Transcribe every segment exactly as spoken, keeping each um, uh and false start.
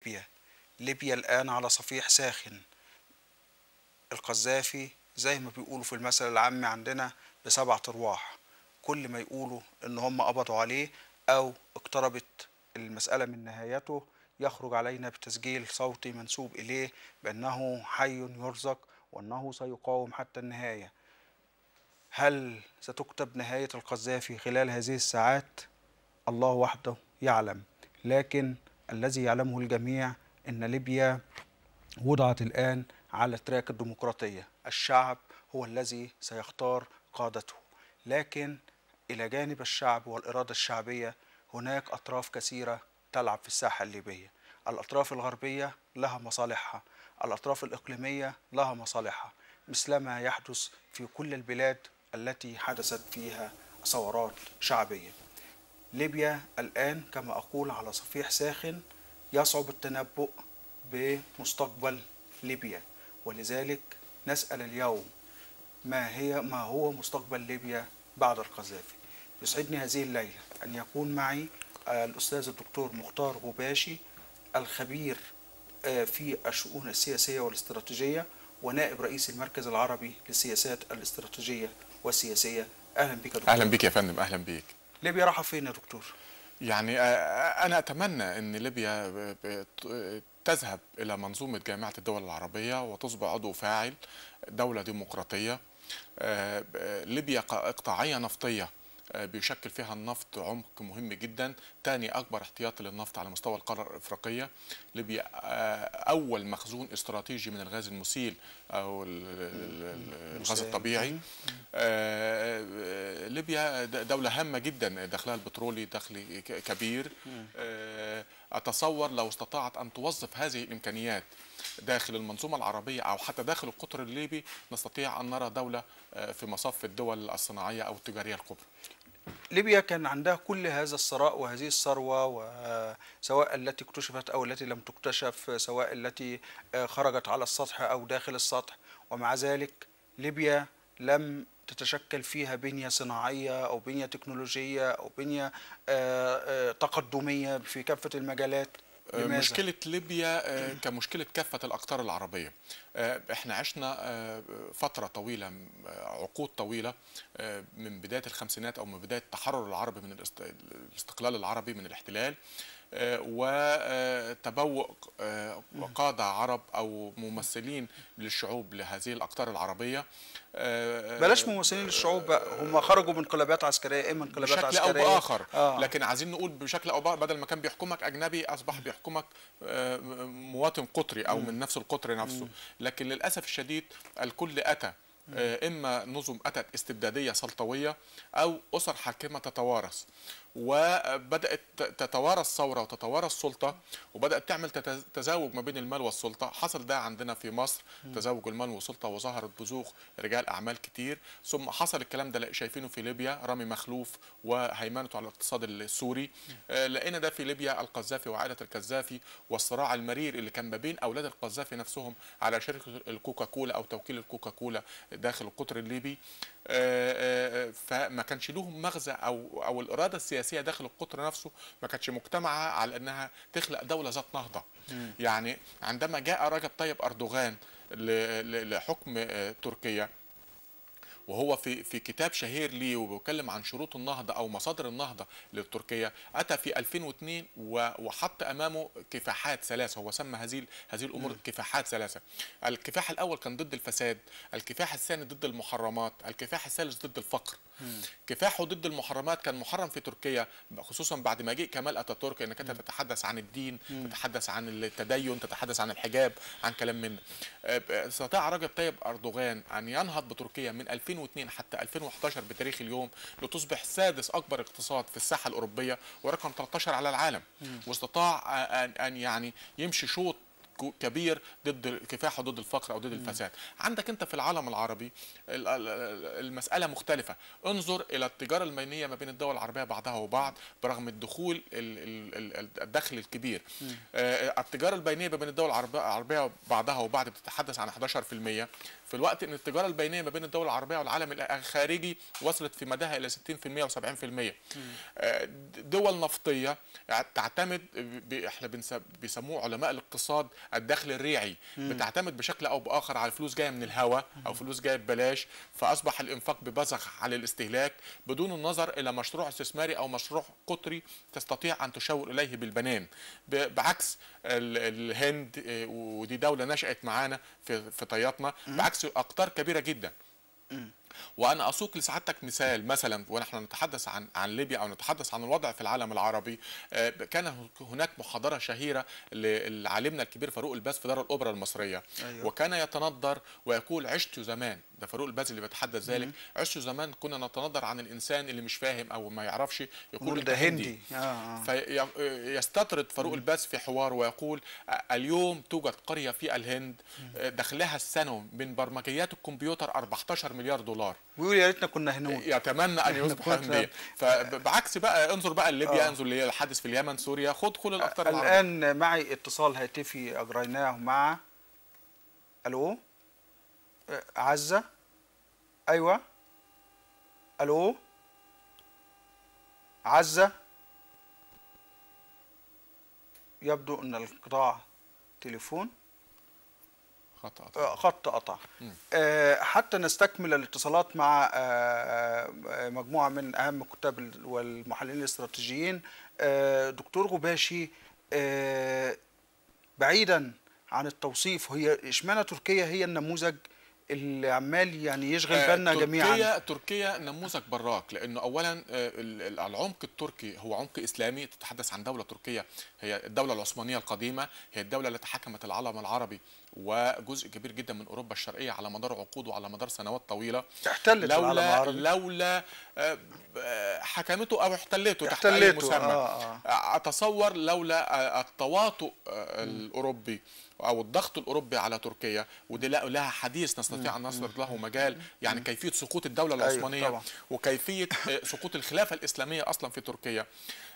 ليبيا. ليبيا الآن على صفيح ساخن. القذافي زي ما بيقولوا في المثل العامي عندنا بسبعة أرواح، كل ما يقولوا إن هم قبضوا عليه أو اقتربت المسألة من نهايته يخرج علينا بتسجيل صوتي منسوب إليه بأنه حي يرزق وأنه سيقاوم حتى النهاية. هل ستكتب نهاية القذافي خلال هذه الساعات؟ الله وحده يعلم، لكن الذي يعلمه الجميع أن ليبيا وضعت الآن على تراك الديمقراطية. الشعب هو الذي سيختار قادته، لكن إلى جانب الشعب والإرادة الشعبية هناك أطراف كثيرة تلعب في الساحة الليبية. الأطراف الغربية لها مصالحها، الأطراف الإقليمية لها مصالحها، مثلما يحدث في كل البلاد التي حدثت فيها ثورات شعبية. ليبيا الآن كما أقول على صفيح ساخن، يصعب التنبؤ بمستقبل ليبيا، ولذلك نسأل اليوم ما هي ما هو مستقبل ليبيا بعد القذافي. يسعدني هذه الليلة أن يكون معي الأستاذ الدكتور مختار غباشي، الخبير في الشؤون السياسية والاستراتيجية ونائب رئيس المركز العربي للسياسات الاستراتيجية والسياسية. أهلا بك دكتور. أهلا بك يا فندم. أهلا بك. ليبيا رايحة فين يا دكتور؟ يعني أنا أتمنى أن ليبيا تذهب إلى منظومة جامعة الدول العربية وتصبح عضو فاعل دولة ديمقراطية. ليبيا إقطاعية نفطية بيشكل فيها النفط عمق مهم جدا، ثاني أكبر احتياطي للنفط على مستوى القارة الأفريقية. ليبيا أول مخزون استراتيجي من الغاز المسيل أو الغاز الطبيعي. ليبيا دولة هامة جدا، دخلها البترولي دخل كبير. أتصور لو استطاعت أن توظف هذه الإمكانيات داخل المنظومة العربية أو حتى داخل القطر الليبي، نستطيع أن نرى دولة في مصاف الدول الصناعية أو التجارية الكبرى. ليبيا كان عندها كل هذا الثراء وهذه الثروة، وسواء التي اكتشفت أو التي لم تكتشف، سواء التي خرجت على السطح أو داخل السطح، ومع ذلك ليبيا لم تتشكل فيها بنية صناعية أو بنية تكنولوجية أو بنية تقدمية في كافة المجالات. لماذا؟ مشكلة ليبيا كمشكلة كافة الأقطار العربية. احنا عشنا فترة طويلة، عقود طويلة، من بداية الخمسينات أو من بداية التحرر العربي من الاستقلال العربي من الاحتلال، وتبوء قادة عرب أو ممثلين للشعوب لهذه الأقطار العربية. بلاش ممثلين للشعوب بقى، هم خرجوا من انقلابات عسكرية، إما انقلابات بشكل عسكرية أو بآخر. آه. لكن عايزين نقول بشكل أو بآخر، بدل ما كان بيحكمك أجنبي أصبح بيحكمك مواطن قطري أو من نفس القطر نفسه. لكن للأسف الشديد الكل أتى، إما نظم أتت استبدادية سلطوية أو أسر حاكمة تتوارث، وبدأت تتوارث ثورة وتتوارث سلطة، وبدأت تعمل تزاوج ما بين المال والسلطة. حصل ده عندنا في مصر، تزاوج المال والسلطة، وظهرت بزوغ رجال أعمال كتير. ثم حصل الكلام ده شايفينه في ليبيا، رامي مخلوف وهيمنته على الاقتصاد السوري. لقينا ده في ليبيا، القذافي وعائلة القذافي والصراع المرير اللي كان ما بين أولاد القذافي نفسهم على شركة الكوكاكولا أو توكيل الكوكاكولا داخل القطر الليبي. فما كانش لهم مغزى او او الاراده السياسيه داخل القطر نفسه ما كانتش مجتمعه على انها تخلق دوله ذات نهضه. يعني عندما جاء رجب طيب اردوغان لحكم تركيا، وهو في في كتاب شهير ليه وبيتكلم عن شروط النهضه او مصادر النهضه لتركيا، اتى في ألفين واثنين وحط امامه كفاحات ثلاثه. هو سمى هذه هذه الامور كفاحات ثلاثه. الكفاح الاول كان ضد الفساد، الكفاح الثاني ضد المحرمات، الكفاح الثالث ضد الفقر. كفاحه ضد المحرمات كان محرم في تركيا، خصوصا بعد ما جه كمال اتاتورك، انك انت تتحدث عن الدين، تتحدث عن التدين، تتحدث عن الحجاب، عن كلام من استطاع رجب طيب اردوغان ان ينهض بتركيا من ألفين واثنين حتى ألفين وأحد عشر بتاريخ اليوم لتصبح سادس اكبر اقتصاد في الساحه الاوروبيه ورقم ثلاثة عشر على العالم. واستطاع ان يعني يمشي شوط كبير ضد الكفاح وضد الفقر او ضد الفساد. عندك انت في العالم العربي المساله مختلفه. انظر الى التجاره المينيه ما بين الدول العربيه بعضها وبعض برغم الدخول الدخل الكبير. التجاره البينيه ما بين الدول العربيه بعضها وبعض بتتحدث عن احد عشر بالمئة، في الوقت ان التجاره البينيه ما بين الدول العربيه والعالم الخارجي وصلت في مداها الى ستين بالمئة وسبعين بالمئة. دول نفطيه تعتمد، احنا بيسموه علماء الاقتصاد الدخل الريعي، بتعتمد بشكل او باخر على فلوس جايه من الهواء او فلوس جايه ببلاش، فاصبح الانفاق ببذخ على الاستهلاك بدون النظر الى مشروع استثماري او مشروع قطري تستطيع ان تشاور اليه بالبنان. بعكس الهند، ودي دوله نشات معانا في في طياتنا، بعكس اقطار كبيره جدا. وانا اسوق لسعادتك مثال، مثلا ونحن نتحدث عن عن ليبيا او نتحدث عن الوضع في العالم العربي، كان هناك محاضره شهيره لعالمنا الكبير فاروق الباز في دار الاوبرا المصريه. أيوة. وكان يتندر ويقول: عشت زمان، ده فاروق الباز اللي بيتحدث ذلك، عشت زمان كنا نتندر عن الانسان اللي مش فاهم او ما يعرفش يقول ده هندي. آه. فيستطرد فاروق الباز في حوار ويقول: اليوم توجد قريه في الهند دخلها السنوي من برمجيات الكمبيوتر أربعة عشر مليار دولار. ويقول يا ريتنا كنا هنود. يتمنى ان يصبح هنديا. فبعكس بقى انظر بقى ليبيا، آه. انظر للحادث في اليمن، سوريا، خد كل الاقطار العربيه. الان معي اتصال هاتفي اجريناه مع الو عزه. ايوه الو عزه. يبدو ان الانقطاع تليفون، خط قطع. خط قطع. آه حتى نستكمل الاتصالات مع آه مجموعة من أهم الكتاب والمحللين الاستراتيجيين. آه دكتور غباشي، آه بعيدا عن التوصيف، هي اشمعنى تركيا هي النموذج اللي عمال يعني يشغل بالنا تركيا جميعا؟ تركيا نموذج براك، لانه اولا العمق التركي هو عمق اسلامي. تتحدث عن دوله تركيا هي الدوله العثمانيه القديمه، هي الدوله التي حكمت العالم العربي وجزء كبير جدا من اوروبا الشرقيه على مدار عقود وعلى مدار سنوات طويله. احتلت لولا العالم العربي، لولا حكمته او احتلته تحت احتلته. اي مسمى. آه آه. اتصور لولا التواطؤ الاوروبي او الضغط الاوروبي على تركيا، ودي لها حديث نستطيع ان نسرد له مجال، يعني كيفيه سقوط الدوله العثمانيه، أيوة وكيفيه سقوط الخلافه الاسلاميه اصلا في تركيا.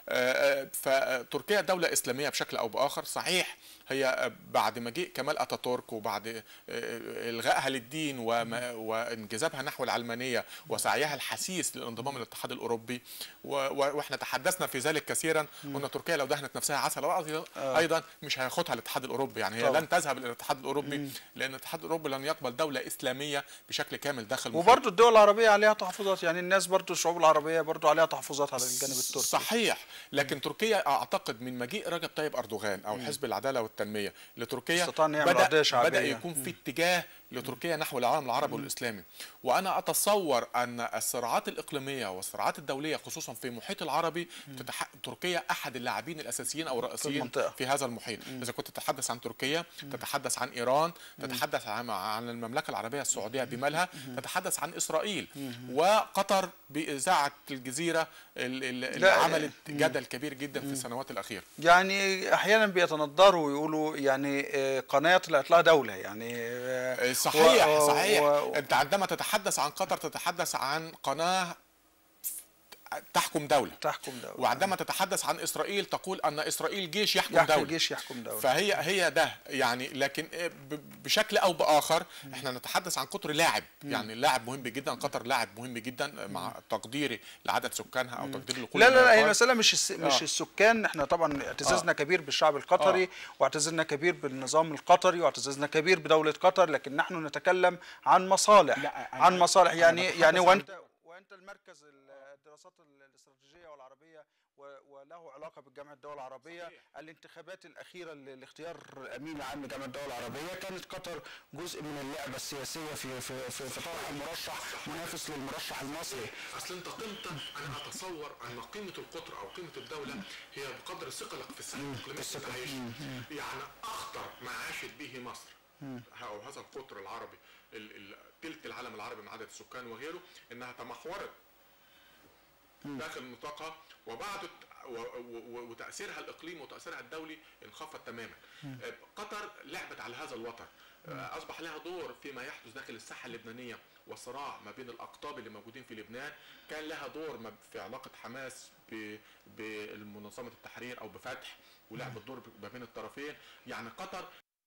فتركيا دولة إسلامية بشكل أو بآخر، صحيح هي بعد مجيء كمال أتاتورك وبعد إلغائها للدين وانجذابها نحو العلمانية وسعيها الحثيث للانضمام للاتحاد الأوروبي، وإحنا تحدثنا في ذلك كثيرا، وأن تركيا لو دهنت نفسها عسل أيضا مش هياخدها الاتحاد الأوروبي، يعني هي طبعا لن تذهب إلى الاتحاد الأوروبي، لأن الاتحاد الأوروبي لن يقبل دولة إسلامية بشكل كامل داخل. وبرضه الدول العربية عليها تحفظات، يعني الناس برضه الشعوب العربية برضه عليها تحفظات على الجانب التركي. صحيح، لكن تركيا اعتقد من مجيء رجب طيب اردوغان او حزب العداله والتنميه لتركيا بدا بدا يكون في اتجاه لتركيا نحو العالم العربي والاسلامي. وانا اتصور ان الصراعات الاقليميه والصراعات الدوليه خصوصا في المحيط العربي تتح... تركيا احد اللاعبين الاساسيين او الرئيسيين في, في هذا المحيط. مم. اذا كنت تتحدث عن تركيا، تتحدث عن ايران، تتحدث عن عن المملكه العربيه السعوديه بمالها، تتحدث عن اسرائيل وقطر باذاعه الجزيره اللي عملت جدل كبير جدا في السنوات الاخيره. يعني احيانا بيتندروا ويقولوا يعني قناه طلعت لها دوله، يعني صحيح و... صحيح و... انت عندما تتحدث عن قطر تتحدث عن قناه تحكم دولة. تحكم دولة. وعندما تتحدث عن إسرائيل تقول أن إسرائيل جيش يحكم, يحكم دولة. جيش يحكم دولة. فهي هي ده يعني، لكن بشكل أو بآخر م. احنا نتحدث عن قطر لاعب، م. يعني لاعب مهم جدا، قطر لاعب مهم جدا م. مع تقديري لعدد سكانها أو تقديري لكل. لا لا لا هي المسألة مش الس... مش آه. السكان، احنا طبعا اعتزازنا آه. كبير بالشعب القطري، آه. واعتزازنا كبير بالنظام القطري، واعتزازنا كبير بدولة قطر، لكن نحن نتكلم عن مصالح، عن مصالح يعني يعني وانت وانت المركز الدراسات الاستراتيجيه والعربيه وله علاقه بالجامعه الدول العربيه. صحيح. الانتخابات الاخيره لاختيار الامين العام لجامعه الدول العربيه كانت قطر جزء من اللعبه السياسيه في في في, في طرح المرشح منافس للمرشح المصري. اصل انت قيمتك، انا اتصور ان قيمه القطر او قيمه الدوله هي بقدر ثقلك في الساحه الاقليميه. يعني اخطر ما عاشت به مصر او هذا القطر العربي تلك العالم العربي من عدد السكان وغيره، انها تمحورت داخل نطاقها وبعدت وتاثيرها الاقليمي وتاثيرها الدولي انخفض تماما. قطر لعبت على هذا الوتر، اصبح لها دور فيما يحدث داخل الساحه اللبنانيه والصراع ما بين الاقطاب اللي موجودين في لبنان، كان لها دور في علاقه حماس بمنظمه التحرير او بفتح، ولعبت دور ما بين الطرفين. يعني قطر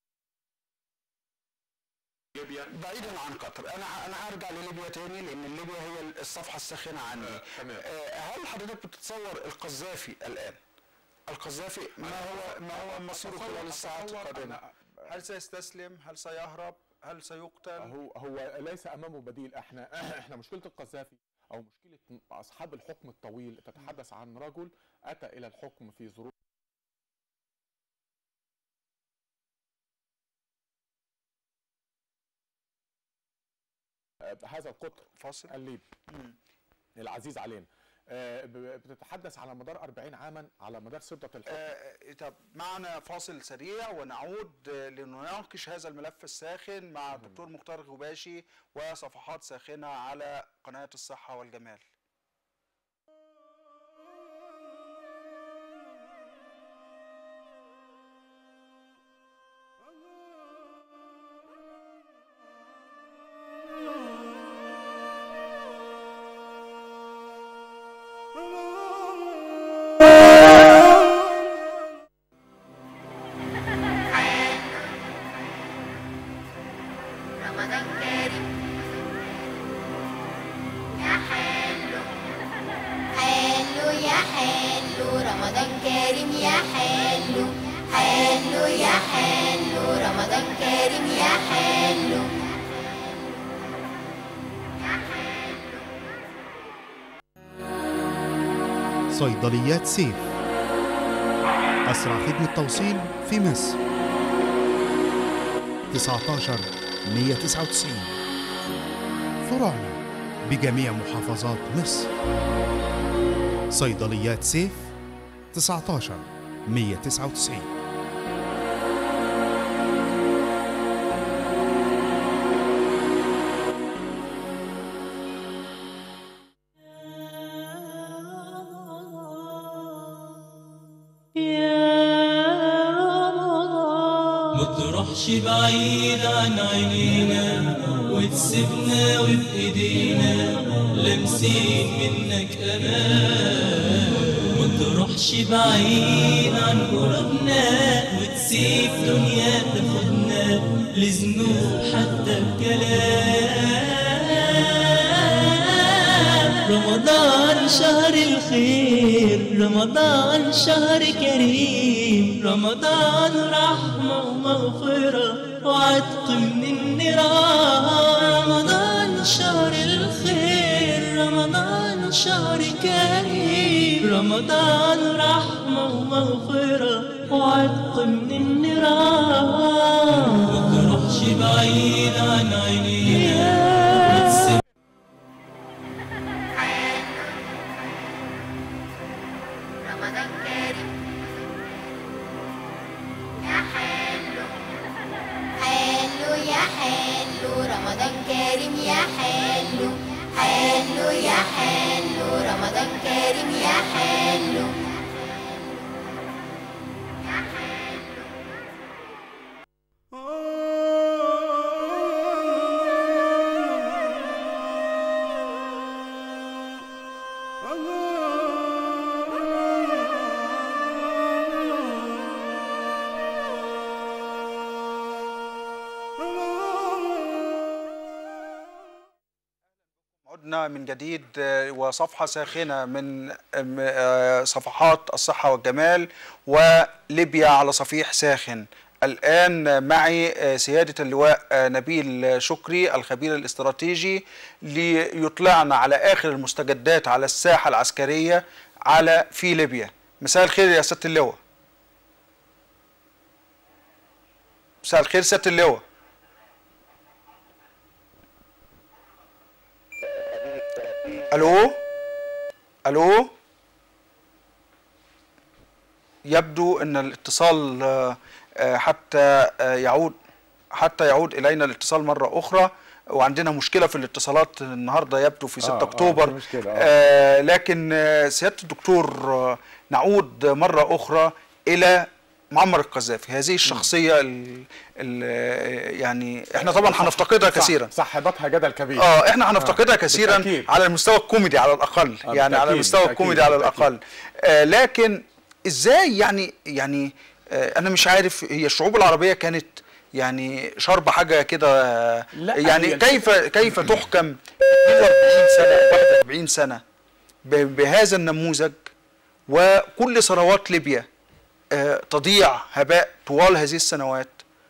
ليبيا بعيدا عن قطر، انا انا هرجع لليبيا تاني لان ليبيا هي الصفحه الساخنه عندي. آه، تمام. آه، هل حضرتك بتتصور القذافي الان؟ القذافي ما هو ما هو مصيره خلال الساعات القادمه؟ هل سيستسلم؟ هل سيهرب؟ هل سيقتل؟ هو هو ليس امامه بديل. احنا احنا مشكله القذافي او مشكله اصحاب الحكم الطويل تتحدث عن رجل اتى الى الحكم في ظروف هذا القطر فاصل الليبي العزيز علينا. بتتحدث على مدار أربعين عاما على مدار سلطة الحكم. آه، طب معنا فاصل سريع ونعود لنناقش هذا الملف الساخن مع الدكتور مختار غباشي وصفحات ساخنة على قناة الصحة والجمال. صيدليات سيف، أسرع خدمة توصيل في مصر. تسعة عشر مية وتسعة وتسعين فروعنا بجميع محافظات مصر. صيدليات سيف تسعة عشر مية وتسعة وتسعين. متروحش بعيد عن عينينا وتسيبنا وبإيدينا لمسين منك أمان. متروحش بعيد عن قربنا وتسيب دنيا تاخدنا لذنوب حتى الكلام. رمضان شهر الخير، رمضان شهر كريم، رمضان رحمة ومغفرة وعتق من النيران. رمضان شهر الخير، رمضان شهر كريم، رمضان رحمة ومغفرة وعتق من النيران. متروحش بعيد عن عينينا. من جديد وصفحة ساخنة من صفحات الصحة والجمال وليبيا على صفيح ساخن. الآن معي سيادة اللواء نبيل شكري الخبير الاستراتيجي ليطلعنا على آخر المستجدات على الساحة العسكرية على في ليبيا. مساء الخير يا سيادة اللواء. مساء الخير سيادة اللواء. الو الو يبدو ان الاتصال حتى يعود حتى يعود الينا الاتصال مره اخرى، وعندنا مشكله في الاتصالات النهارده يبدو في ستة اكتوبر. آه آه آه لكن سياده الدكتور نعود مرة أخرى إلى معمر القذافي، هذه الشخصية ال ال يعني احنا طبعا هنفتقدها كثيرا، صاحبتها جدل كبير. اه احنا هنفتقدها آه. كثيرا بالتأكيد. على المستوى الكوميدي على الأقل، آه يعني على المستوى الكوميدي على الأقل. آه لكن ازاي يعني يعني آه انا مش عارف، هي الشعوب العربية كانت يعني شرب حاجة كده، يعني كيف كيف تحكم اثنين وأربعين سنة واحد وأربعين سنة بهذا النموذج، وكل ثروات ليبيا تضيع هباء طوال هذه السنوات،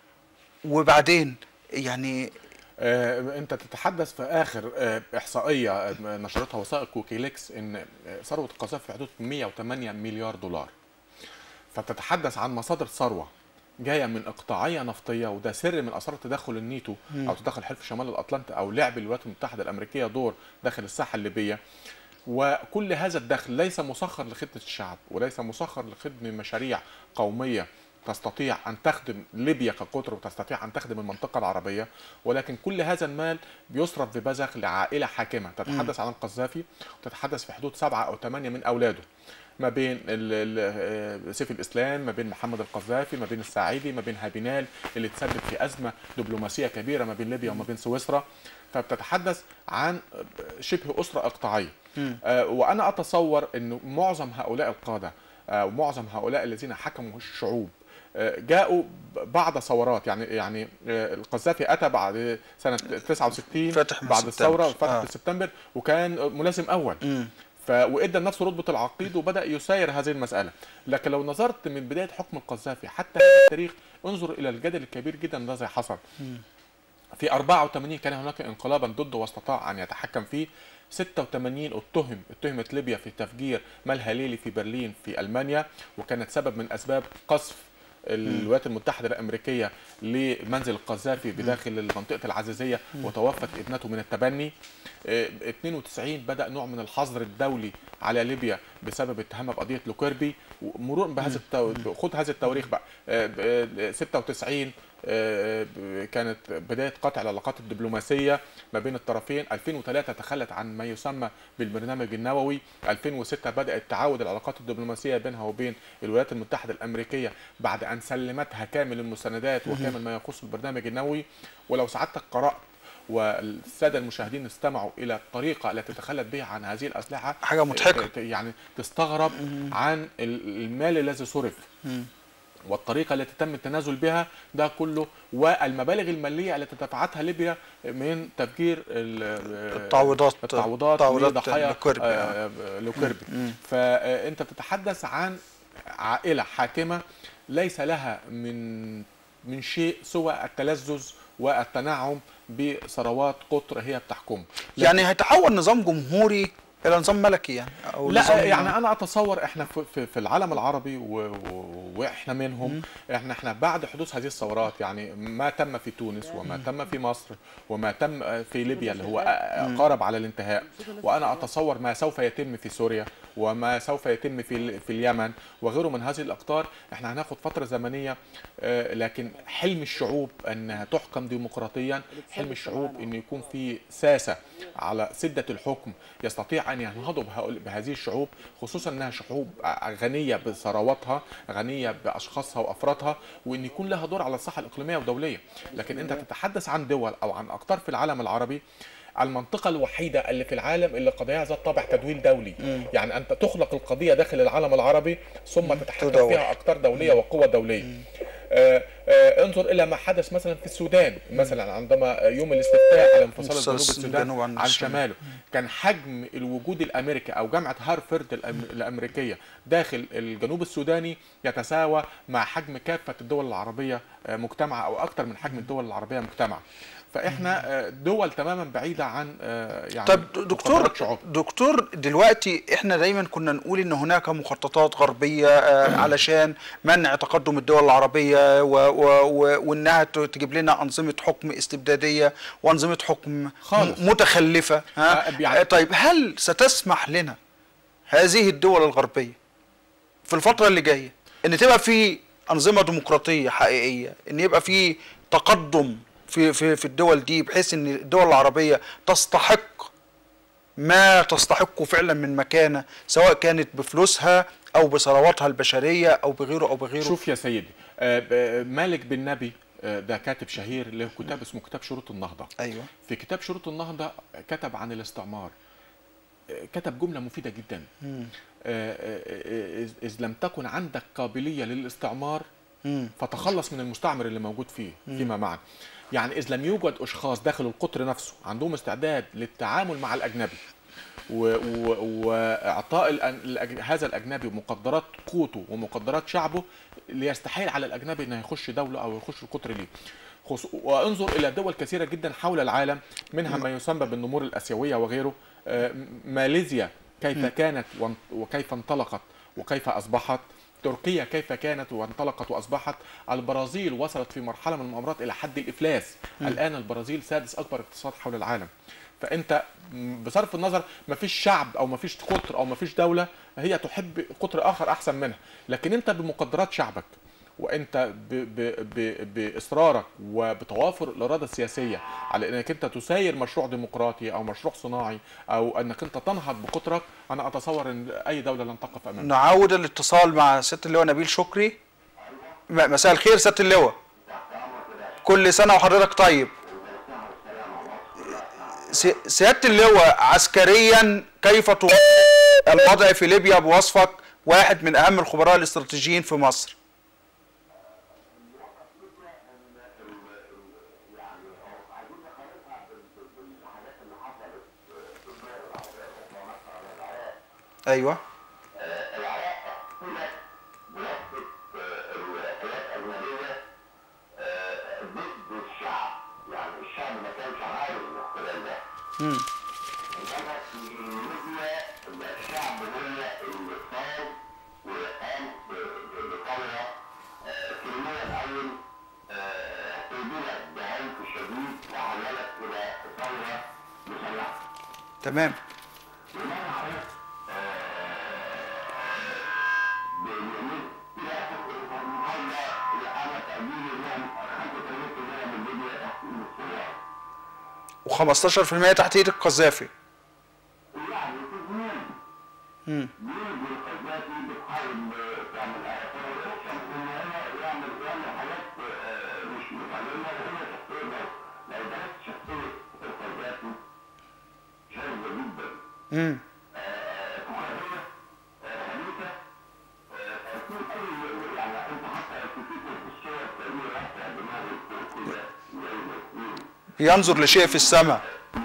وبعدين يعني آه انت تتحدث في اخر آه احصائيه نشرتها وثائق ويكيليكس ان ثروه القذافي في حدود مئة وثمانية مليار دولار. فتتحدث عن مصادر ثروه جايه من اقطاعيه نفطيه، وده سر من اسرار تدخل النيتو م. او تدخل حلف شمال الاطلنطي او لعب الولايات المتحده الامريكيه دور داخل الساحه الليبيه. وكل هذا الدخل ليس مسخر لخدمه الشعب، وليس مسخر لخدمه مشاريع قوميه تستطيع ان تخدم ليبيا كقطر وتستطيع ان تخدم المنطقه العربيه، ولكن كل هذا المال بيصرف ببذخ لعائله حاكمه تتحدث م. عن القذافي، وتتحدث في حدود سبعه او ثمانيه من اولاده، ما بين سيف الاسلام، ما بين محمد القذافي، ما بين الساعدي، ما بين هابينال اللي تسبب في ازمه دبلوماسيه كبيره ما بين ليبيا وما بين سويسرا. فبتتحدث عن شبه اسره اقطاعيه. آه وانا اتصور انه معظم هؤلاء القاده آه ومعظم هؤلاء الذين حكموا الشعوب آه جاءوا بعد ثورات، يعني يعني آه القذافي اتى بعد سنه تسعة وستين بعد الثوره فتح آه. سبتمبر، وكان ملازم اول م. ف وادى لنفسه رتبه العقيد وبدا يساير هذه المساله. لكن لو نظرت من بدايه حكم القذافي حتى هذا التاريخ، انظر الى الجدل الكبير جدا الذي حصل. م. في أربعة وثمانين كان هناك انقلابا ضده واستطاع ان يتحكم فيه. ستة وثمانين اتهم اتهمت ليبيا في تفجير ملهى ليلي في برلين في المانيا، وكانت سبب من اسباب قصف الولايات المتحده الامريكيه لمنزل القذافي بداخل منطقه العزيزيه، وتوفت ابنته من التبني. اثنين وتسعين بدا نوع من الحظر الدولي على ليبيا بسبب اتهامها بقضيه لوكيربي. مرور بهذا التو... خد هذا التواريخ بقى. ستة وتسعين كانت بدايه قطع العلاقات الدبلوماسيه ما بين الطرفين. ألفين وثلاثة تخلت عن ما يسمى بالبرنامج النووي. ألفين وستة بدات تعاود العلاقات الدبلوماسيه بينها وبين الولايات المتحده الامريكيه بعد ان سلمتها كامل المستندات وكامل ما يخص البرنامج النووي. ولو سعادتك قرات والساده المشاهدين استمعوا الى الطريقه التي تخلت بها عن هذه الاسلحه، حاجه مضحكه، يعني تستغرب عن المال الذي صرف والطريقه التي تم التنازل بها ده كله، والمبالغ الماليه التي دفعتها ليبيا من تفجير التعويضات التعويضات لضحايا لوكيربي. فانت بتتحدث عن عائله حاكمه ليس لها من من شيء سوى التلذذ والتنعم بثروات قطر هي بتحكمه. يعني هيتحول نظام جمهوري الى نظام ملكي يعني؟ أو لا يعني انا اتصور احنا في, في العالم العربي واحنا منهم، احنا احنا بعد حدوث هذه الثورات، يعني ما تم في تونس وما تم في مصر وما تم في ليبيا اللي هو قارب على الانتهاء، وانا اتصور ما سوف يتم في سوريا وما سوف يتم في في اليمن وغيره من هذه الاقطار. احنا هناخد فتره زمنيه، لكن حلم الشعوب انها تحكم ديمقراطيا، حلم الشعوب ان يكون في ساسه على سده الحكم يستطيع ان ينهضوا بهذه الشعوب، خصوصا انها شعوب غنيه بثرواتها، غنيه باشخاصها وافرادها، وان يكون لها دور على الساحه الاقليميه والدوليه. لكن انت تتحدث عن دول او عن اقطار في العالم العربي، المنطقة الوحيدة اللي في العالم اللي قضاياها ذات طابع تدويل دولي. مم. يعني أنت تخلق القضية داخل العالم العربي ثم تتحكم فيها أقطار دولية وقوى دولية. آه آه انظر إلى ما حدث مثلا في السودان، مثلا عندما يوم الاستفتاء على انفصال جنوب السودان عن, عن شماله، كان حجم الوجود الأمريكي أو جامعة هارفرد الأمريكية داخل الجنوب السوداني يتساوى مع حجم كافة الدول العربية مجتمعة، أو أكثر من حجم الدول العربية مجتمعة. فاحنا دول تماما بعيده عن يعني. طب دكتور دكتور دلوقتي احنا دايما كنا نقول ان هناك مخططات غربيه علشان منع تقدم الدول العربيه وانها تجيب لنا انظمه حكم استبداديه وانظمه حكم خالص متخلفه. ها يعني طيب هل ستسمح لنا هذه الدول الغربيه في الفتره اللي جايه ان تبقى في انظمه ديمقراطيه حقيقيه، ان يبقى في تقدم في في في الدول دي، بحيث ان الدول العربيه تستحق ما تستحقه فعلا من مكانة، سواء كانت بفلوسها أو بثرواتها البشرية أو بغيره أو بغيره؟ شوف يا سيدي، آه، مالك بن نبي آه، ده كاتب شهير له كتاب اسمه كتاب شروط النهضة. أيوة. في كتاب شروط النهضة كتب عن الاستعمار، آه، كتب جملة مفيدة جدا. آه، آه، إذ لم تكن عندك قابلية للاستعمار فتخلص من المستعمر اللي موجود فيه فيما معنى. يعني إذ لم يوجد أشخاص داخل القطر نفسه عندهم استعداد للتعامل مع الأجنبي واعطاء هذا الاجنبي مقدرات قوته ومقدرات شعبه، ليستحيل على الاجنبي انه يخش دوله او يخش القطر ليه. وانظر الى دول كثيره جدا حول العالم، منها ما يسمى بالنمور الاسيويه وغيره. ماليزيا كيف كانت وكيف انطلقت وكيف اصبحت، تركيا كيف كانت وانطلقت واصبحت، البرازيل وصلت في مرحله من المؤامرات الى حد الافلاس. الان البرازيل سادس اكبر اقتصاد حول العالم. فانت بصرف النظر ما فيش شعب او ما فيش قطر او ما فيش دوله هي تحب قطر اخر احسن منها، لكن انت بمقدرات شعبك وانت ب ب ب باصرارك وبتوافر الاراده السياسيه على انك انت تساير مشروع ديمقراطي او مشروع صناعي او انك انت تنهض بقطرك، انا اتصور ان اي دوله لن تقف امامك. نعود الاتصال مع سياده اللواء نبيل شكري. مساء الخير سياده اللواء، كل سنه وحضرتك طيب. سيادة اللواء، عسكريا كيف توصف الوضع في ليبيا بوصفك واحد من أهم الخبراء الاستراتيجيين في مصر؟ أيوه. امم تمام. وخمستاشر في المية تحت ايد القذافي. امم امم ينظر لشيء في السماء.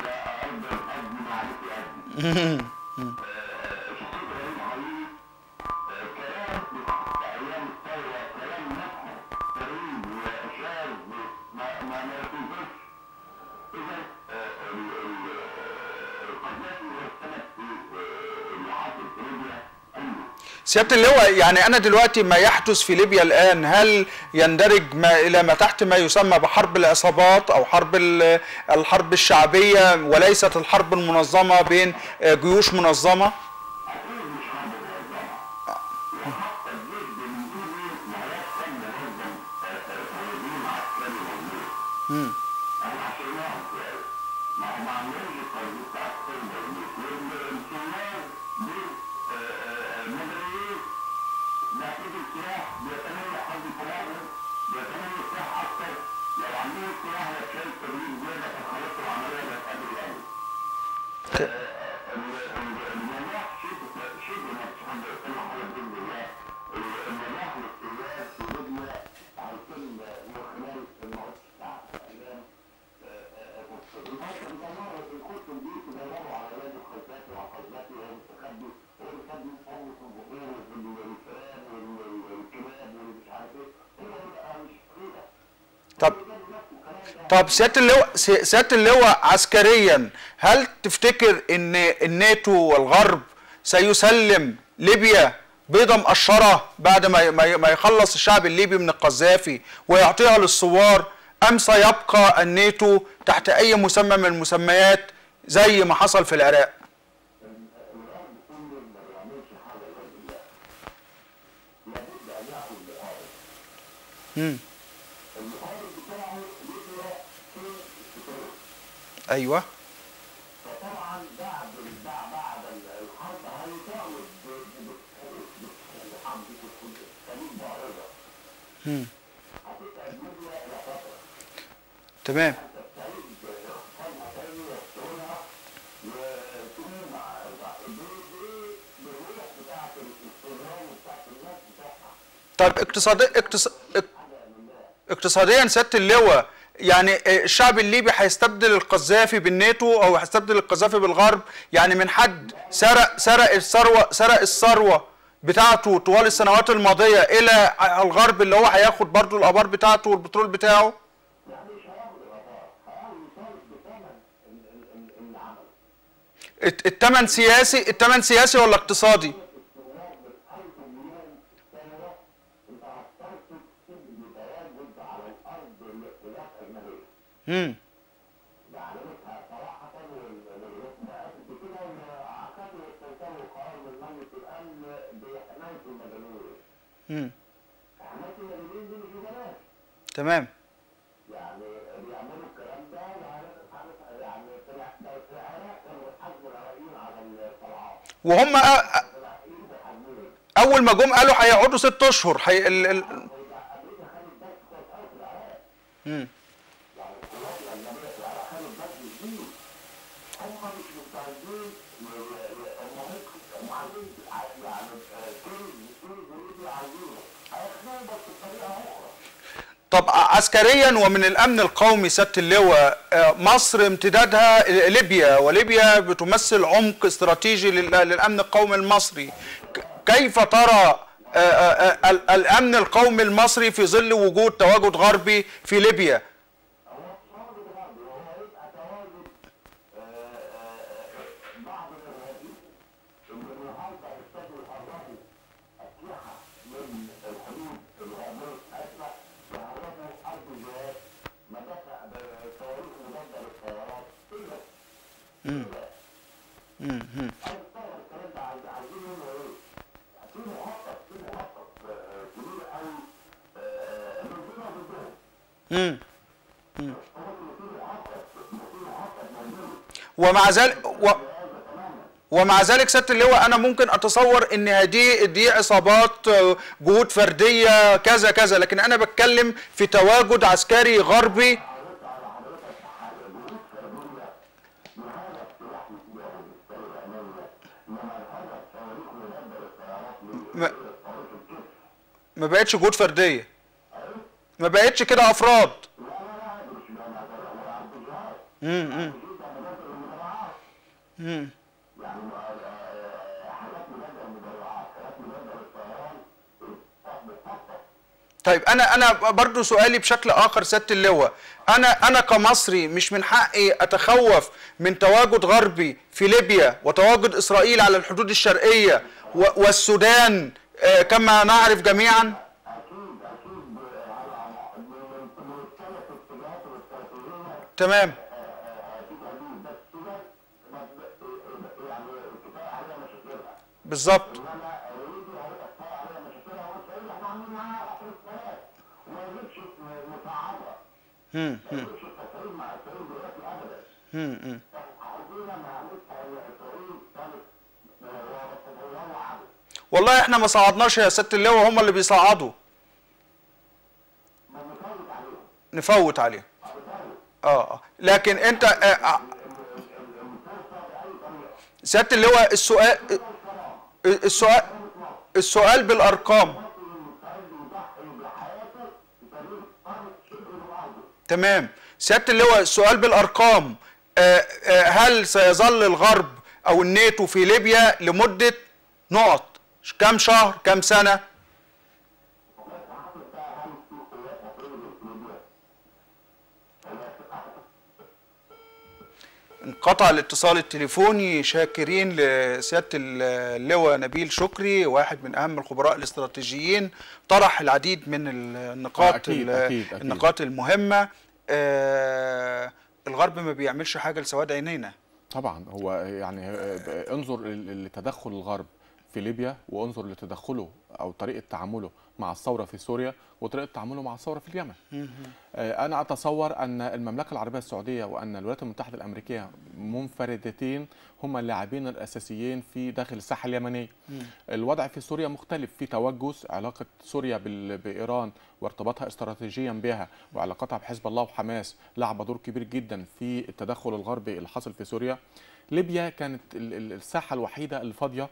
سيادة اللواء، يعني أنا دلوقتي ما يحدث في ليبيا الآن هل يندرج ما إلى ما تحت ما يسمى بحرب العصابات أو حرب الحرب الشعبية وليست الحرب المنظمة بين جيوش منظمة؟ مم. طب طب سياده اللواء سياده اللواء عسكريا هل تفتكر ان الناتو والغرب سيسلم ليبيا بيضه مقشره بعد ما ما يخلص الشعب الليبي من القذافي ويعطيها للثوار، ام سيبقى الناتو تحت اي مسمى من المسميات زي ما حصل في العراق؟ امم ايوه. فطبعا بعد مم. تمام. طب اقتصادي اقتص... اقتصاديا سياده اللواء، يعني الشعب الليبي هيستبدل القذافي بالناتو او هيستبدل القذافي بالغرب؟ يعني من حد سرق سرق الثروه سرق الثروه بتاعته طوال السنوات الماضيه الى الغرب اللي هو هياخد برضو الابار بتاعته والبترول بتاعه. الثمن سياسي الثمن سياسي ولا اقتصادي؟ امم امم تمام. وهم اول ما جم قالوا هيقعدوا ست اشهر حي... ال... ال... مم. طب عسكريا ومن الامن القومي سياده اللواء، مصر امتدادها ليبيا، وليبيا بتمثل عمق استراتيجي للامن القومي المصري. كيف ترى الامن القومي المصري في ظل وجود تواجد غربي في ليبيا؟ امم امم امم ومع ذلك و... ومع ذلك سياده اللواء انا ممكن اتصور ان هذه دي عصابات جهود فرديه كذا كذا، لكن انا بتكلم في تواجد عسكري غربي. ما, ما بقتش جهود فرديه، ما بقتش كده افراد. امم امم طيب انا انا برضو سؤالي بشكل اخر سياده اللواء، انا انا كمصري مش من حقي اتخوف من تواجد غربي في ليبيا وتواجد اسرائيل على الحدود الشرقيه والسودان كما نعرف جميعا؟ تمام. بالظبط. امم امم والله احنا ما صعدناش يا سياده اللواء، هم اللي بيصعدوا. نفوت عليهم. اه اه لكن انت آه سياده اللواء السؤال السؤال السؤال بالارقام. تمام. سياده اللواء السؤال بالارقام، آه آه هل سيظل الغرب او الناتو في ليبيا لمده نقط كم شهر كم سنه؟ انقطع الاتصال التليفوني. شاكرين لسياده اللواء نبيل شكري، واحد من اهم الخبراء الاستراتيجيين، طرح العديد من النقاط أكيد أكيد أكيد. النقاط المهمه. آه الغرب ما بيعملش حاجه لسواد عينينا. طبعا هو يعني انظر لتدخل الغرب في ليبيا، وانظر لتدخله او طريقه تعامله مع الثوره في سوريا وطريقه تعامله مع الثوره في اليمن. انا اتصور ان المملكه العربيه السعوديه وان الولايات المتحده الامريكيه منفردتين هما اللاعبين الاساسيين في داخل الساحه اليمنيه. الوضع في سوريا مختلف، في توجس، علاقه سوريا بايران وارتباطها استراتيجيا بها وعلاقتها بحزب الله وحماس لعبه دور كبير جدا في التدخل الغربي اللي حصل في سوريا. ليبيا كانت الساحه الوحيده الفاضيه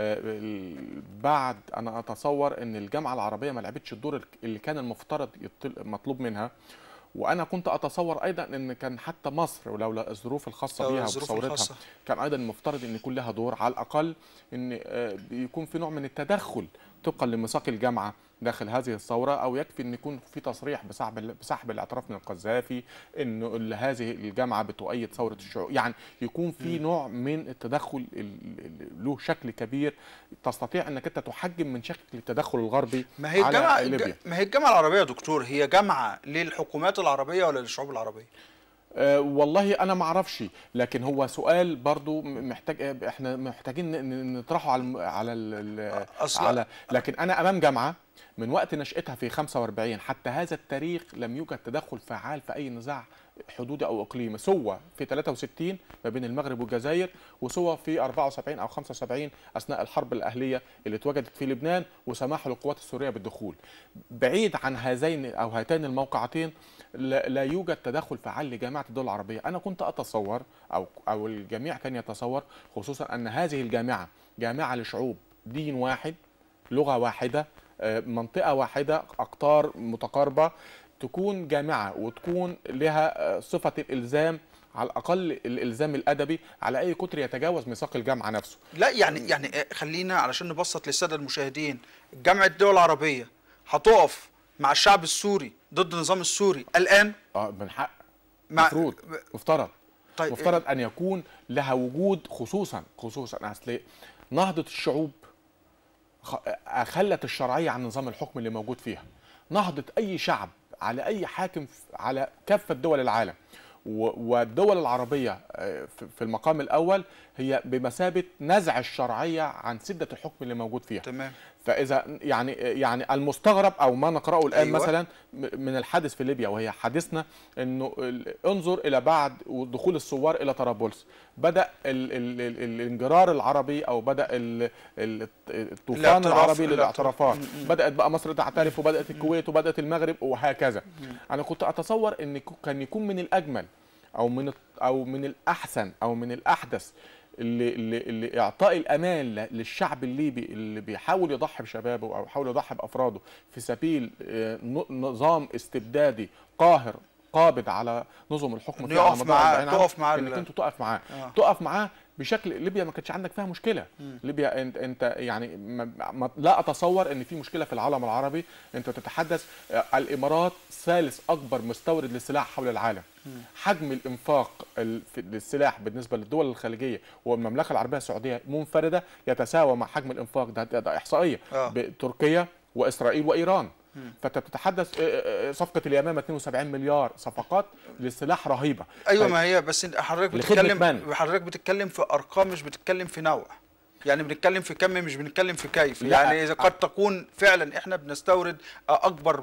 بعد، انا اتصور ان الجامعه العربيه ما لعبتش الدور اللي كان المفترض مطلوب منها. وانا كنت اتصور ايضا ان كان حتى مصر ولولا الظروف الخاصه بها وثورتها كان ايضا المفترض ان يكون لها دور، على الاقل ان يكون في نوع من التدخل طبقا لميثاق الجامعه داخل هذه الثوره، او يكفي ان يكون في تصريح بسحب بسحب الاعتراف من القذافي، انه هذه الجامعه بتؤيد ثوره الشعوب، يعني يكون في نوع من التدخل له شكل كبير تستطيع انك انت تحجم من شكل التدخل الغربي. ما هي على الجامعه ليبيا. ما هي الجامعه العربيه يا دكتور هي جامعه للحكومات العربيه ولا للشعوب العربيه؟ أه والله انا ما اعرفش، لكن هو سؤال برضو محتاج، احنا محتاجين نطرحه على على على لكن انا امام جامعه من وقت نشأتها في خمسة وأربعين حتى هذا التاريخ لم يوجد تدخل فعال في اي نزاع حدودي او اقليمي، سوى في ثلاثة وستين ما بين المغرب والجزائر، وسوى في أربعة وسبعين او خمسة وسبعين اثناء الحرب الاهليه اللي اتوجدت في لبنان وسماح للقوات السوريه بالدخول. بعيد عن هذين او هاتين الموقعتين لا يوجد تدخل فعال لجامعه الدول العربيه. انا كنت اتصور او او الجميع كان يتصور، خصوصا ان هذه الجامعه جامعه لشعوب دين واحد، لغه واحده، منطقه واحده، اقطار متقاربه، تكون جامعه وتكون لها صفه الالزام، على الاقل الالزام الادبي على اي قطر يتجاوز ميثاق الجامعه نفسه. لا يعني يعني خلينا علشان نبسط للساده المشاهدين، جامعه الدول العربيه هتقف مع الشعب السوري ضد النظام السوري الان؟ اه من حق، مفروض مفترض طيب مفترض ان يكون لها وجود، خصوصا خصوصا اصل نهضه الشعوب خلت الشرعيه عن نظام الحكم اللي موجود فيها. نهضه اي شعب على اي حاكم على كافه دول العالم، والدول العربيه في المقام الاول هي بمثابه نزع الشرعيه عن سده الحكم اللي موجود فيها. تمام. فاذا يعني يعني المستغرب او ما نقراه الان أيوة. مثلا من الحادث في ليبيا، وهي حديثنا انه انظر الى بعد دخول الثوار الى طرابلس، بدا ال ال ال الانجرار العربي او بدا الطوفان العربي للاعترافات، بدات بقى مصر تعترف وبدات الكويت وبدات المغرب وهكذا. انا كنت اتصور ان كان يكون من الاجمل او من او من الاحسن او من الاحدث اللي, اللي, اللي اعطاء الامان للشعب الليبي اللي بيحاول يضحي بشبابه او يحاول يضحي بافراده في سبيل نظام استبدادي قاهر قابض على نظم الحكم، تقف معاه تقف معاه انك انت تقف معاه آه. تقف معاه بشكل. ليبيا ما كانتش عندك فيها مشكله. م. ليبيا انت انت يعني ما لا اتصور ان في مشكله في العالم العربي. انت تتحدث الامارات ثالث اكبر مستورد للسلاح حول العالم. م. حجم الانفاق للسلاح بالنسبه للدول الخليجيه والمملكه العربيه السعوديه منفرده يتساوى مع حجم الانفاق ده, ده احصائيه آه. بتركيا واسرائيل وايران. فانت بتتحدث صفقه اليمامه اثنين وسبعين مليار صفقات للسلاح رهيبه. ايوه ما هي بس حضرتك بتتكلم حضرتك بتتكلم في ارقام مش بتتكلم في نوع، يعني بنتكلم في كم مش بنتكلم في كيف. يعني اذا قد تكون فعلا احنا بنستورد اكبر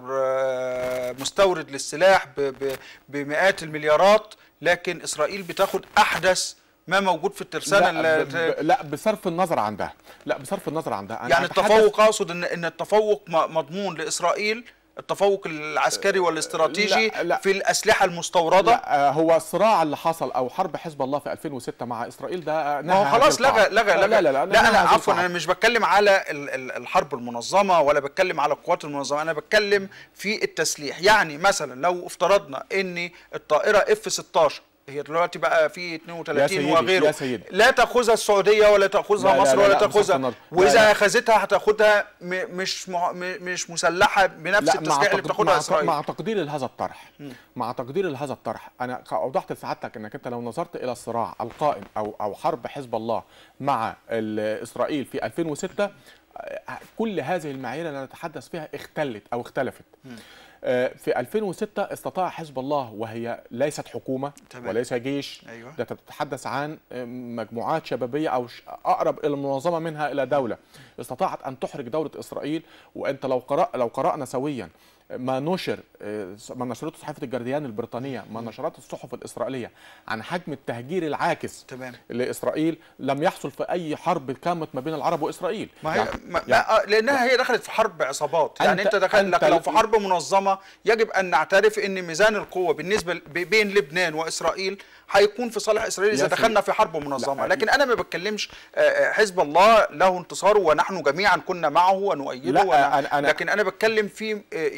مستورد للسلاح بمئات المليارات، لكن اسرائيل بتاخد احدث ما موجود في الترسانه. لا, ب... لا بصرف النظر عن ده، لا بصرف النظر عن ده. يعني التفوق، اقصد ان ان التفوق مضمون لاسرائيل، التفوق العسكري والاستراتيجي لا لا في الاسلحه المستورده. لا هو الصراع اللي حصل او حرب حزب الله في ألفين وستة مع اسرائيل ده ما هو خلاص لغى لغى لا, لا, لا, لا, لا انا عفوا انا مش بتكلم على الحرب المنظمه ولا بتكلم على القوات المنظمه، انا بتكلم في التسليح. يعني مثلا لو افترضنا ان الطائره اف ستاشر هي دلوقتي بقى في اثنين وثلاثين وغيره، لا تاخذها السعوديه ولا تاخذها مصر ولا تاخذها، واذا اخذتها هتاخدها مش مش مسلحه بنفس التسليح اللي بتاخدها اسرائيل. مع تقديري لهذا الطرح م. مع تقديري لهذا الطرح انا اوضحت لسعادتك انك انت لو نظرت الى الصراع القائم او او حرب حزب الله مع اسرائيل في ألفين وستة، كل هذه المعايير اللي نتحدث فيها اختلت او اختلفت. م. في ألفين وستة استطاع حزب الله، وهي ليست حكومة تمام. وليس جيش، أيوة. ده تتحدث عن مجموعات شبابية أو أقرب إلى المنظمة منها إلى دولة، استطاعت أن تحرج دولة إسرائيل. وأنت لو قرأ لو قرأنا سويا ما نشر ما نشرته صحيفة الجارديان البريطانية، ما نشرته الصحف الإسرائيلية عن حجم التهجير العاكس تمام. لإسرائيل، لم يحصل في أي حرب قامت ما بين العرب وإسرائيل. ما هي يعني ما يعني لأنها هي دخلت في حرب عصابات، يعني أنت, أنت دخلت لك لو في حرب منظمة يجب أن نعترف أن ميزان القوة بالنسبة بين لبنان وإسرائيل هيكون في صالح إسرائيل إذا دخلنا في حرب منظمة. لكن أنا ما بتكلمش حزب الله له انتصاره ونحن جميعا كنا معه ونؤيده، أنا أنا لكن أنا بتكلم في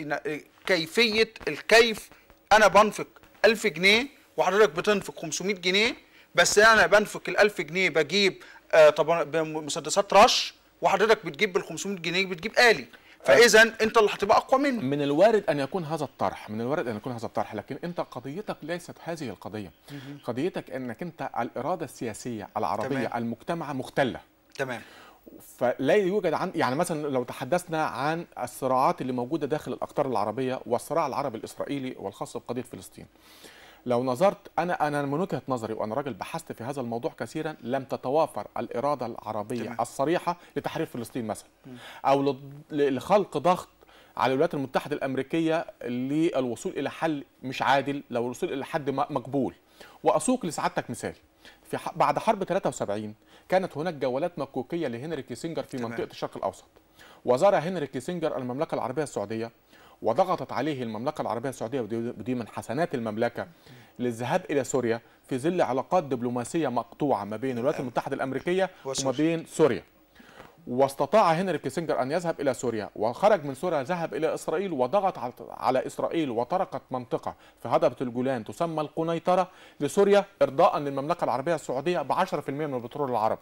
كيفية الكيف. أنا بنفق ألف جنيه وحضرتك بتنفق خمسمائة جنيه، بس أنا بنفق الألف جنيه بجيب طبعا بمسدسات رش، وحضرتك بتجيب بال خمسمائة جنيه بتجيب آلي، فإذا أنت اللي هتبقى أقوى مني. من الوارد أن يكون هذا الطرح، من الوارد أن يكون هذا الطرح، لكن أنت قضيتك ليست هذه القضية. قضيتك أنك أنت الإرادة السياسية العربية تمام. المجتمعة مختلة. تمام. فلا يوجد عن يعني مثلا لو تحدثنا عن الصراعات اللي موجودة داخل الأقطار العربية والصراع العربي الإسرائيلي والخاص بقضية فلسطين، لو نظرت أنا أنا من وجهة نظري وأنا راجل بحثت في هذا الموضوع كثيرا، لم تتوافر الإرادة العربية تمام. الصريحة لتحرير فلسطين مثلا، أو لخلق ضغط على الولايات المتحدة الأمريكية للوصول إلى حل مش عادل، لو الوصول إلى حد مقبول. وأسوق لسعادتك مثال، في بعد حرب ثلاثة وسبعين كانت هناك جولات مكوكية لهنري كيسنجر في تمام. منطقة الشرق الأوسط، وزار هنري كيسنجر المملكة العربية السعودية، وضغطت عليه المملكة العربية السعودية ودي من حسنات المملكة للذهاب إلى سوريا في ظل علاقات دبلوماسية مقطوعة ما بين الولايات المتحدة الأمريكية وما بين سوريا. واستطاع هنري كيسنجر أن يذهب إلى سوريا، وخرج من سوريا ذهب إلى إسرائيل وضغط على إسرائيل وطرقت منطقة في هضبة الجولان تسمى القنيطرة لسوريا إرضاء للمملكة العربية السعودية ب عشرة بالمئة من البترول العربي.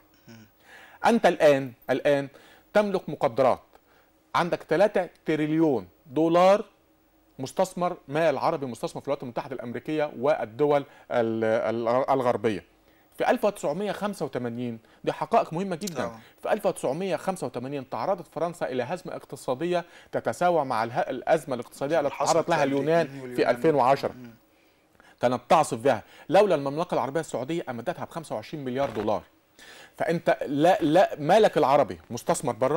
أنت الآن الآن تملك مقدرات، عندك ثلاثة تريليون دولار مستثمر، مال عربي مستثمر في الولايات المتحدة الأمريكية والدول الغربية. في ألف وتسعمائة وخمسة وثمانين دي حقائق مهمة جدا، في ألف وتسعمائة وخمسة وثمانين تعرضت فرنسا إلى هزمة اقتصادية تتساوى مع الأزمة الاقتصادية التي تعرض لها اليونان في ألفين وعشرة، كانت تعصف بها لولا المملكة العربية السعودية أمدتها ب خمسة وعشرين مليار دولار. فأنت لا لا مالك العربي مستثمر بره.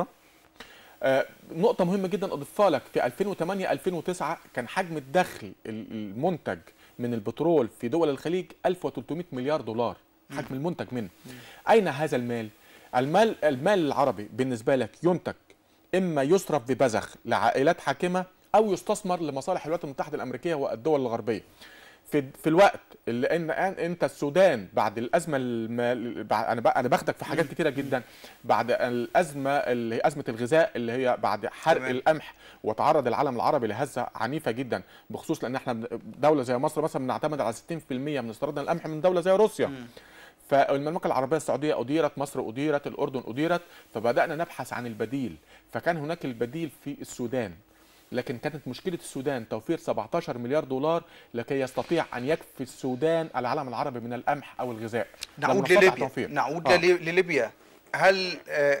آه نقطة مهمة جدا أضيفها لك، في ألفين وثمانية ألفين وتسعة كان حجم الدخل المنتج من البترول في دول الخليج ألف وثلاثمائة مليار دولار، حجم المنتج منه. أين هذا المال؟ المال المال العربي بالنسبة لك ينتج إما يصرف ببذخ لعائلات حاكمة أو يستثمر لمصالح الولايات المتحدة الأمريكية والدول الغربية. في في الوقت اللي ان انت السودان بعد الازمه المال... انا انا باخدك في حاجات كتيره جدا، بعد الازمه اللي هي ازمه الغذاء اللي هي بعد حرق تمام. القمح، وتعرض العالم العربي لهزه عنيفه جدا، بخصوص لان احنا دوله زي مصر مثلا بنعتمد على ستين بالمئة من استيرادنا القمح من دوله زي روسيا. م. فالمملكه العربيه السعوديه اديرت، مصر اديرت، الاردن اديرت، فبدانا نبحث عن البديل، فكان هناك البديل في السودان. لكن كانت مشكلة السودان توفير سبعة عشر مليار دولار لكي يستطيع أن يكفي السودان العالم العربي من القمح أو الغذاء. نعود لليبيا نعود آه. لليبيا هل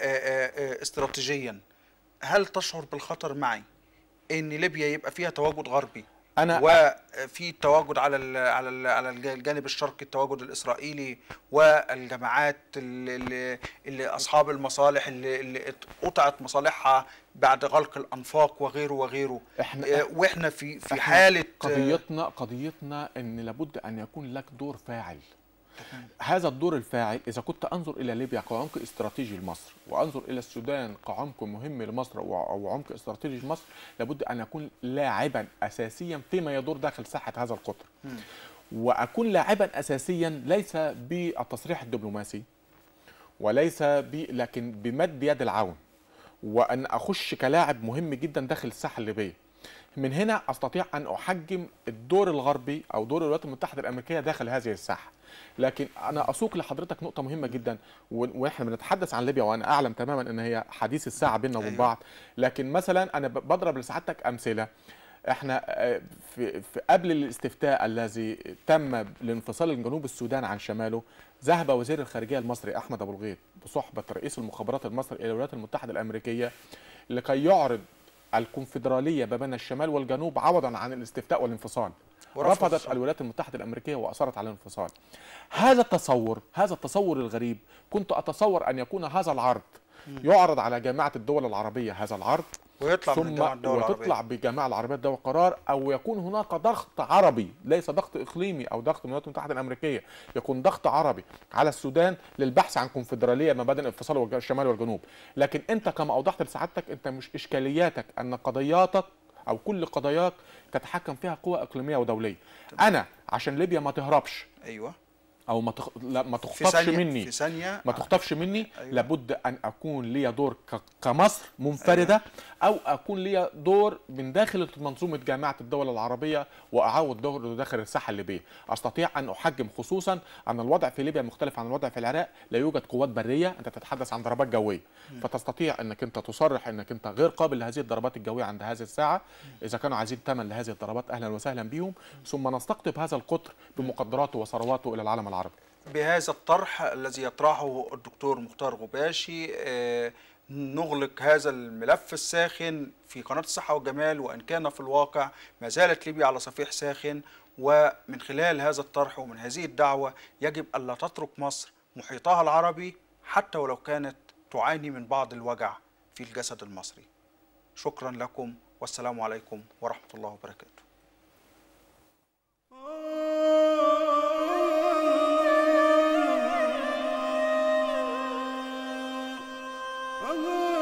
استراتيجيا هل تشعر بالخطر معي أن ليبيا يبقى فيها تواجد غربي أنا وفي التواجد على ال على ال على الجانب الشرقي التواجد الإسرائيلي والجماعات اللي, اللي أصحاب المصالح اللي, اللي قطعت مصالحها بعد غلق الأنفاق وغيره وغيره، احنا واحنا في في حالة قضيتنا قضيتنا ان لابد ان يكون لك دور فاعل. هذا الدور الفاعل إذا كنت أنظر إلى ليبيا كعمق استراتيجي لمصر، وأنظر إلى السودان كعمق مهم لمصر أو عمق استراتيجي لمصر، لابد أن أكون لاعبا أساسيا فيما يدور داخل ساحة هذا القطر. م. وأكون لاعبا أساسيا ليس بالتصريح الدبلوماسي وليس ب لكن بمد يد العون، وأن أخش كلاعب مهم جدا داخل الساحة الليبية. من هنا أستطيع أن أحجم الدور الغربي أو دور الولايات المتحدة الأمريكية داخل هذه الساحة. لكن أنا أسوق لحضرتك نقطة مهمة جدا، وإحنا بنتحدث عن ليبيا وأنا أعلم تماما أن هي حديث الساعة بيننا وبين بعض، لكن مثلا أنا بضرب لسعادتك أمثلة. إحنا في, في قبل الاستفتاء الذي تم لانفصال جنوب السودان عن شماله، ذهب وزير الخارجية المصري أحمد أبو الغيط بصحبة رئيس المخابرات المصري إلى الولايات المتحدة الأمريكية لكي يعرض الكونفدراليه ما بين الشمال والجنوب عوضا عن الاستفتاء والانفصال. ورفضت رفضت الولايات المتحده الامريكيه واصرت على الانفصال. هذا التصور هذا التصور الغريب، كنت اتصور ان يكون هذا العرض يعرض على جامعه الدول العربيه، هذا العرض ويطلع من ثم الجامعة الدول وتطلع العربية. بالجامعه العربيه الدول قرار، او يكون هناك ضغط عربي ليس ضغط اقليمي او ضغط من الولايات المتحده الامريكيه، يكون ضغط عربي على السودان للبحث عن كونفدراليه ما بين الانفصال الشمال والجنوب. لكن انت كما اوضحت لسعادتك، انت مش اشكالياتك ان قضياتك او كل قضاياك تتحكم فيها قوى اقليميه ودوليه. انا عشان ليبيا ما تهربش ايوه او ما تخ... لا ما في تخطفش ثانية مني في ثانية ما تخطفش مني أيوة. لابد ان اكون لي دور ك... كمصر منفرده، أيوة. او اكون لي دور من داخل منظومه جامعه الدول العربيه واعاود دور داخل الساحه الليبيه. استطيع ان احجم، خصوصا ان الوضع في ليبيا مختلف عن الوضع في العراق، لا يوجد قوات بريه، انت تتحدث عن ضربات جويه، م. فتستطيع انك انت تصرح انك انت غير قابل لهذه الضربات الجويه عند هذه الساعه. اذا كانوا عايزين ثمن لهذه الضربات اهلا وسهلا بيهم، ثم نستقطب هذا القطر بمقدراته وثرواته الى العالم العربي. بهذا الطرح الذي يطرحه الدكتور مختار غباشي آه نغلق هذا الملف الساخن في قناة الصحة والجمال، وإن كان في الواقع ما زالت ليبيا على صفيح ساخن. ومن خلال هذا الطرح ومن هذه الدعوة يجب ألا تترك مصر محيطها العربي حتى ولو كانت تعاني من بعض الوجع في الجسد المصري. شكرا لكم والسلام عليكم ورحمة الله وبركاته. Allah